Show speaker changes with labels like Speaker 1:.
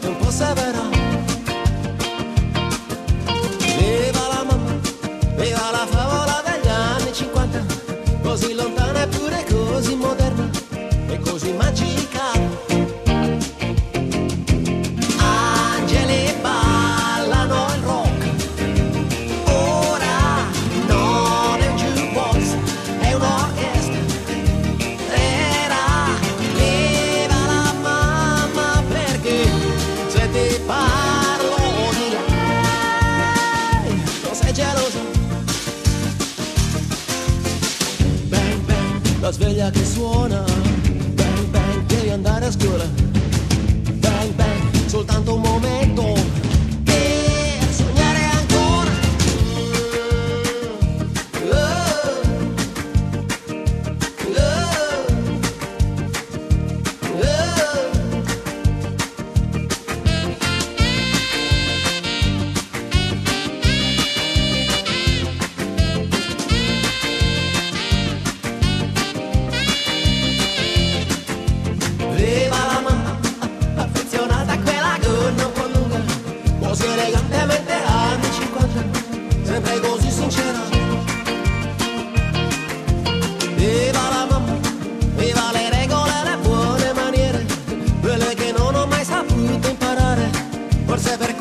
Speaker 1: è un po' severa. Viva la mamma, viva la favola degli anni 50, così lontana eppure così moderna e così magica. Angeli ballano il rock, ora non è un jukebox, è un'orchestra. Era viva la mamma, perché se ti parlo di lei non sei geloso. Bang bang, la sveglia che suona, bang bang, devi andare a scuola. Bang bang, soltanto un momento per sognare ancora. Viva la mamma, affezionata a quella gonna un po' lunga, così elegantemente anni 50, sempre così sincera. Viva la mamma, viva le regole e le buone maniere, quelle che non ho mai saputo imparare, forse perché